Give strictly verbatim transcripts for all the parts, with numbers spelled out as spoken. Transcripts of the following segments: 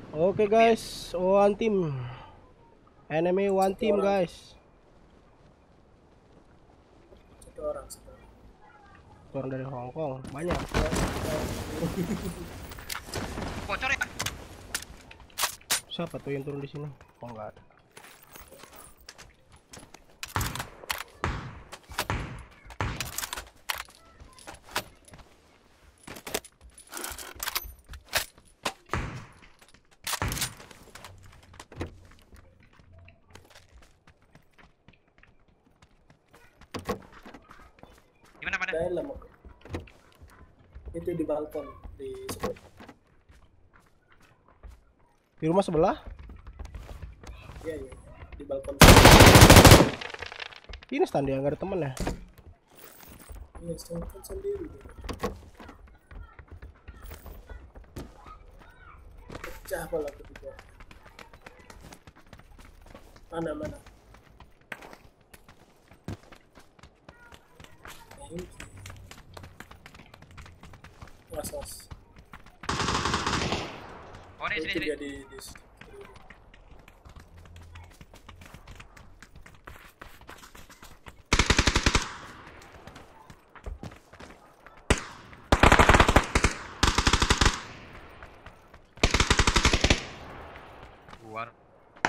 Oke guys, one team. Enemy one Satu team orang. guys. Satu orang, satu orang. Turun dari Hong Kong, banyak. Bocor ya? Siapa tuh yang turun di sini? Oh enggak ada. Gimana pada? Dalam aku. Itu di balkon di sebelah. Di rumah sebelah? Iya iya. Di balkon. Ini stand dia nggak ada temen ya? Iya, saya kan sendiri. Pecah pala ketiga. Mana mana? Thank you. Was was. Oh ini sini Itu sini. dia di di. Luar.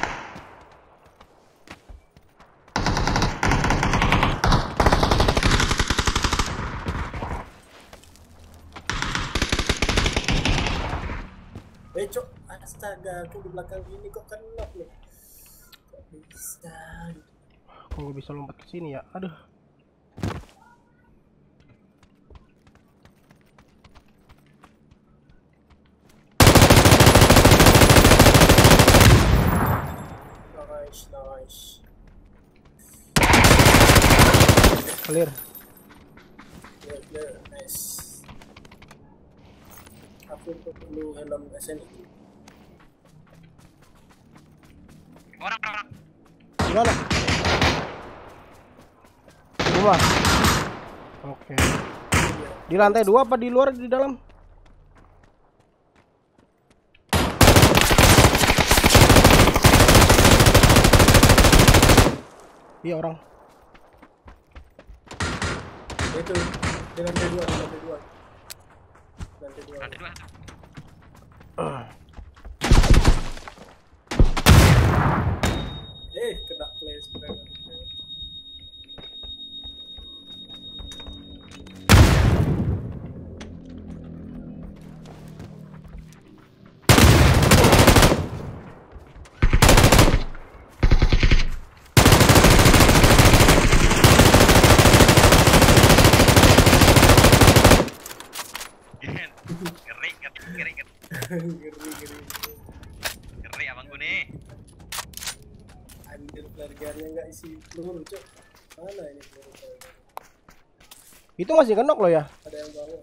Eh cok, astaga, aku di belakang ini kok kena nih. Kok bisa? Kok nggak bisa lompat ke sini ya? Aduh. Nice, nice. Clear. Clear, clear, nice. Aku perlu helm S N I. Orang orang. Di mana? Di rumah. Oke. Di lantai dua apa di luar di dalam? Iya orang. Itu di lantai dua, di lantai dua. Lantai dua. Lantai dua. Eh, kena flash beneran. Ngeri, ngeri, ngeri, ngeri. Ngeri, ngeri. Ngeri abangku nih. Anjir, keluarganya nggak isi peluru, cok. Mana ini peluru keluarga? Itu masih kenok loh ya? Ada yang bawa.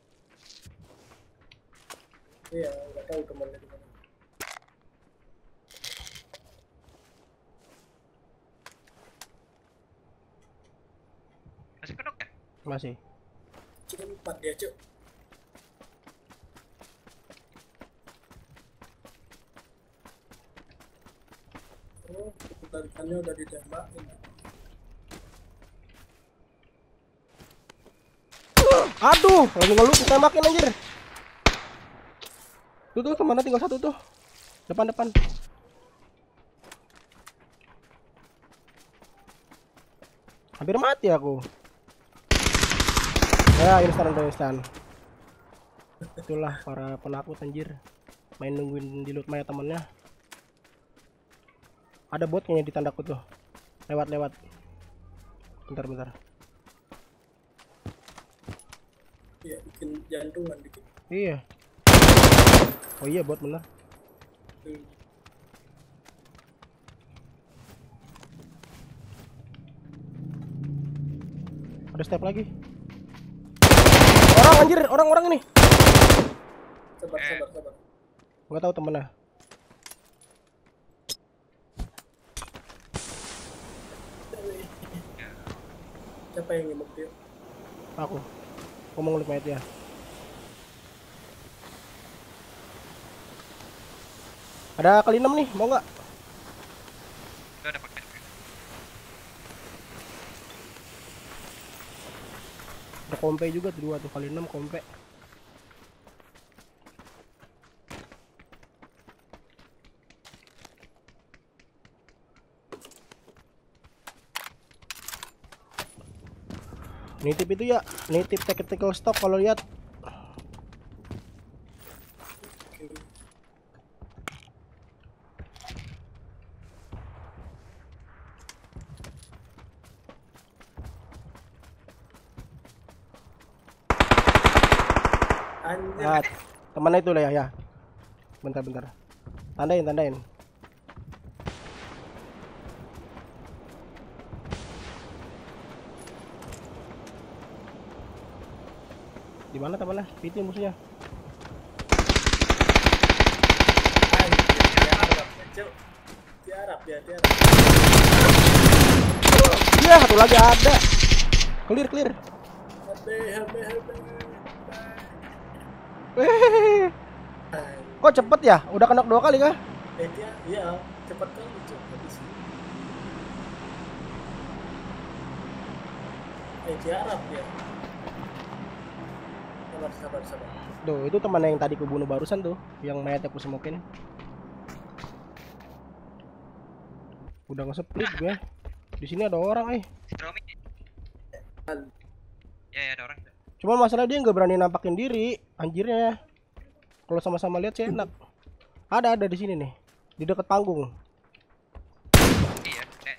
Iya, nggak tahu temannya di mana. Masih kedok ya? Masih. Cok, empat dia, cok. Oh, tarikannya udah ditembakin. Aduh, lagi ngeluh kita makin anjir. Tuh tuh kemana tinggal satu tuh. Depan depan. Hampir mati aku. Ya instan udah instan. Itulah para penakut anjir. Main nungguin di loot maya temennya. Ada bot kayaknya di tandaku tuh. Lewat lewat. Bentar bentar. Iya, bikin jantungan dikit. Iya. Oh iya bot bener. Hmm. Ada step lagi. Orang anjir, orang-orang ini. Sabar, Eh. sabar, sabar. Gak tahu temennya. Siapa yang ngemuk dia? Aku. Aku mau ngelik mayat dia. Ada kali enam nih, mau nggak? Udah ada pakai. Ada kompe juga tuh, dua tuh kali enam kompe. Nitip itu ya, nitip tactical stock kalau lihat. Anjir. Nah, temannya itu lah ya, ya. Bentar bentar. Tandain, tandain. Di mana temannya? Itu musuhnya. Anjir, dia Arab ya, Cuk. Dia Arab ya, dia Arab. Iya, satu lagi ada. Clear, clear. Habe, habe, habe. Weh. Kok cepet ya? Udah kena dua kali kah? Eh dia, iya, cepat kali Cuk. Habis. Eh dia Arab ya. Sabar, sabar, sabar. Tuh, itu temannya yang tadi kubunuh barusan tuh, yang mayatnya aku semokin. Udah nge-split gue. Di sini ada orang, eh. Si Romi. Ya, ya ada orang. Cuma masalah dia nggak berani nampakin diri, anjirnya. Kalau sama-sama lihat sih enak. Ada ada di sini nih, di dekat panggung. Iya, eh.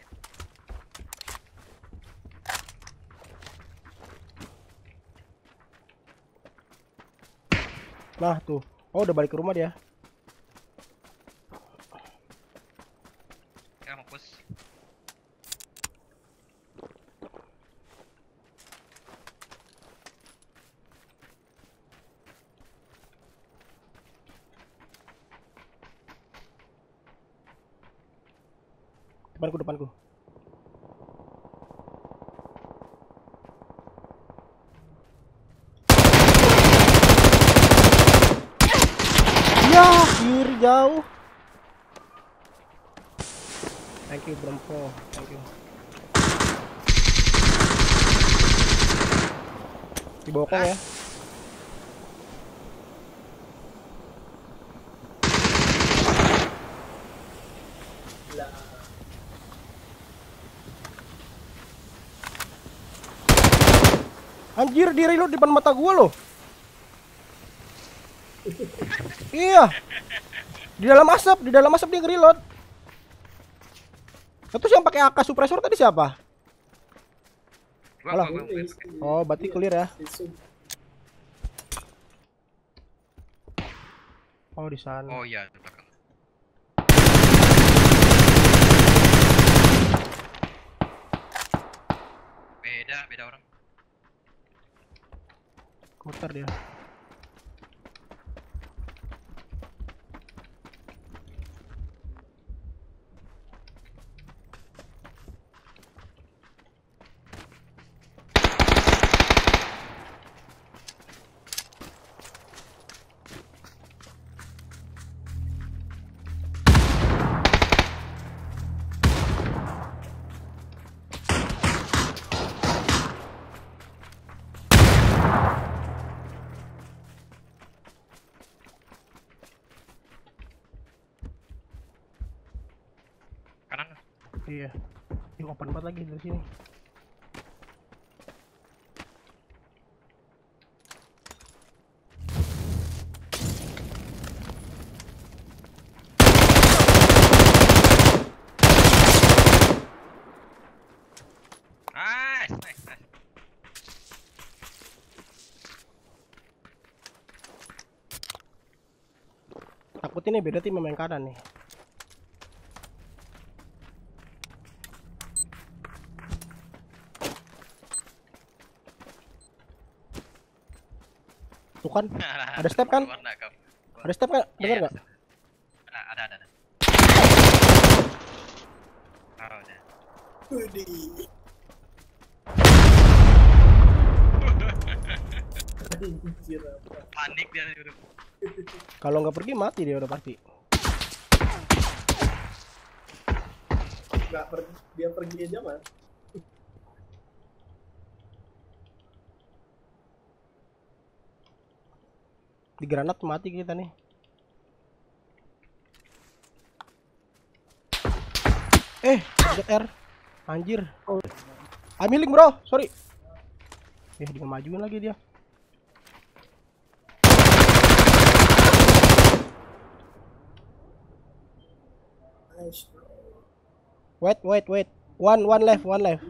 Nah tuh, oh udah balik ke rumah dia. Ya mau push. Depanku, depanku. Ya, kiri jauh. Thank you, Brempo. Thank you. Dibokong ya. Lah. Anjir, di reload depan mata gua loh. Iya. Di dalam asap, di dalam asap dia nge-reload. Terus yang pakai A K suppressor tadi siapa? Gua, Alah. gua, gua, Ini, gua. ini. Oh, berarti Iya, clear ya. di sub. Oh, di sana. Oh iya, di belakang. Beda, beda orang. Muter dia. Kanan. Iya. Ini open banget lagi dari sini. Nice, nice, nice. Takut ini beda tim main kanan nih. Tuh kan, ada step kan? Keluar nggak, Kak? Ada step kan? Iya, Dengar iya, nggak? Ada, ada, ada. ada. Oh, udah. Widih. Anjir apa? Panik dia udah. Kalau nggak pergi mati dia udah pasti. Nggak per, dia pergi aja mah. Di granat mati kita nih. Eh, Z R. Anjir. I'm healing, bro. Sorry. Eh, dia majuin lagi dia. Nice, bro. Wait, wait, wait. One, one left, one left.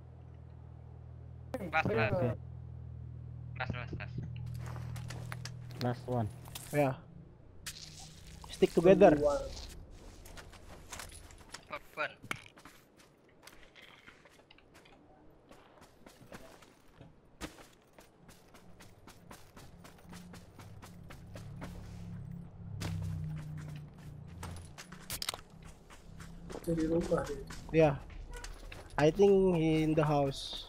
Last, last. Last, last, last. Last one. Ya. Stick together. Dua. Open. Di rumah dia. Ya. I think he in the house.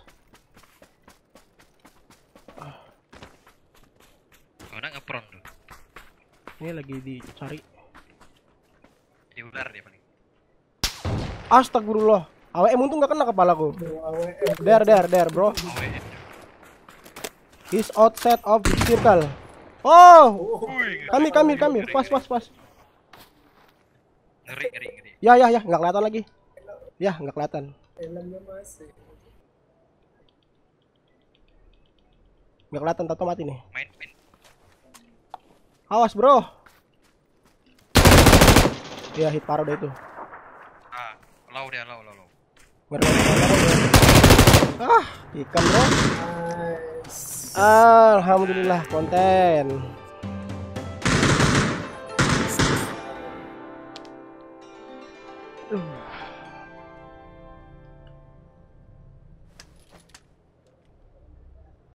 Orang ngepron tuh. Ini lagi dicari. Di ular dia paling. Astagfirullah. A W M untung gak kena kepalaku. Bro, A W M. There, there, there, bro. O W M. He's outside of the circle. Oh, Oh, kami, kami, kami. Pas, pas, pas. Ngeri, ngeri, ngeri. Ya, ya, ya. Nggak kelihatan lagi. Ya, nggak kelihatan. helmnya masih. Nggak kelihatan. Tato mati nih. Main, main. Awas, bro. Ya, hit parah deh itu. Ah, low dia, low, low, low. Ngeri, ngeri, ngeri, ngeri. Ah, ikan, bro. Nice. Alhamdulillah, konten. Uh.